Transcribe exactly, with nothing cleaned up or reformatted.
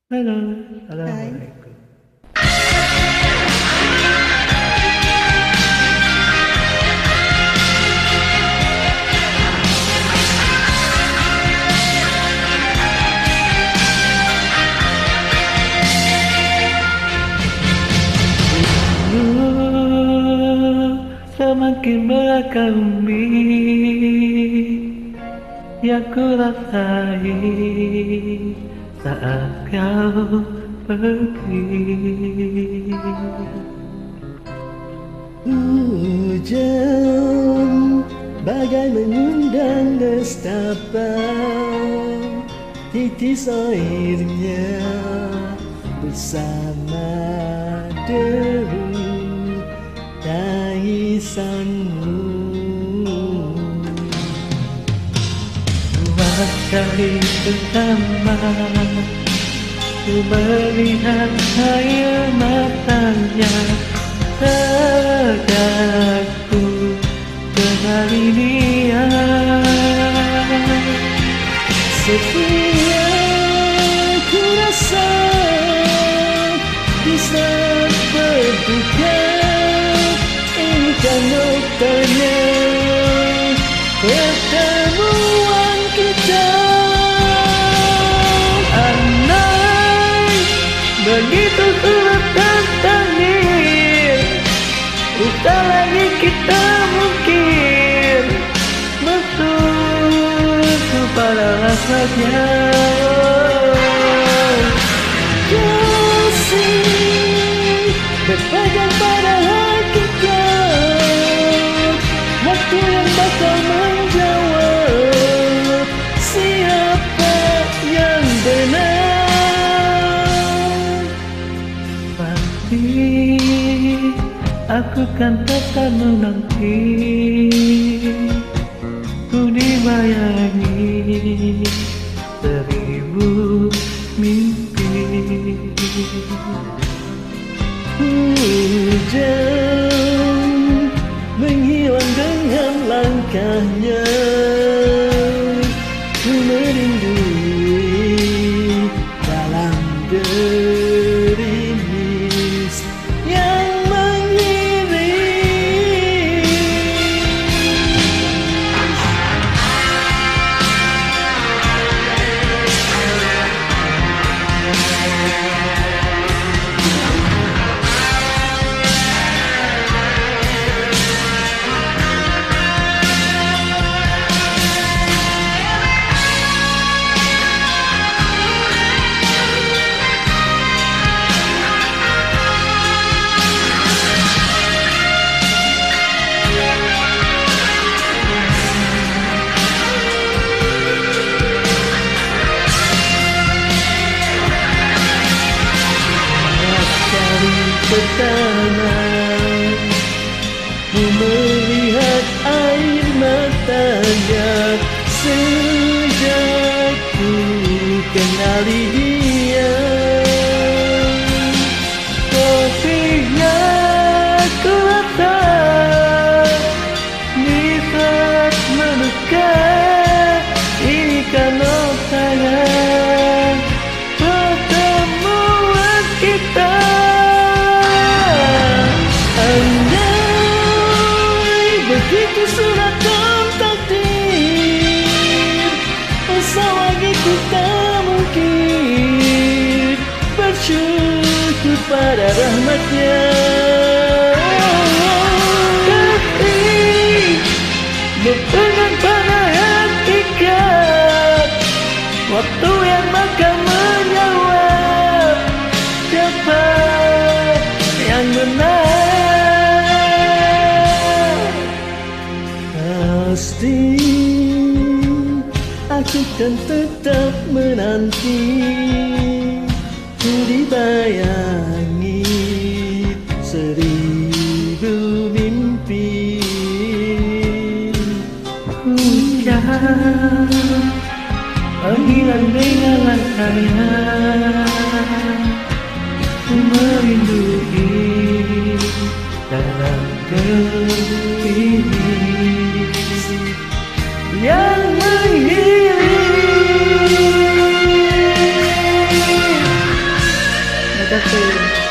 Halo, Hai. assalamualaikum. Uh, Semakin berkabung yang ku rasai saat kau pergi. Hujan bagai mengundang nestapa, titis airnya bersama deru tangisanmu. Dua kali pertama ku melihat air matanya, tegakku kembali dia. Setia ku rasa bisa berduka, ini kan noktanya pertemuan kita. Andai begitu sulit dan takdir, bukan lagi kita mungkin bersatu pada rasanya. Kasih berpegang pada hakikat, waktu yang bakal menjawab siapa yang benar. Pasti aku kan tetap menanti, ku dibayangi seribu mimpi. Hujan menghilang dengan langkahnya, ku merindui dalam gerimis yang mengiris. Pertama ku melihat air matanya, sejak ku kenali dia. Kopinya ku rasa di saat mendekat, ini kan noktanya pertemuan kita. Andai begitu surat dan takdir, usah lagi kita mungkin bersyukur pada rahmatnya. Kasih berpegang pada hakikat, waktu yang bakal menjawab siapa yang benar. Pasti aku kan tetap menanti, ku dibayangi seribu mimpi. Hujan menghilang dengan langkahnya, ku merindui dalam gerimis yang mengiris. kasih.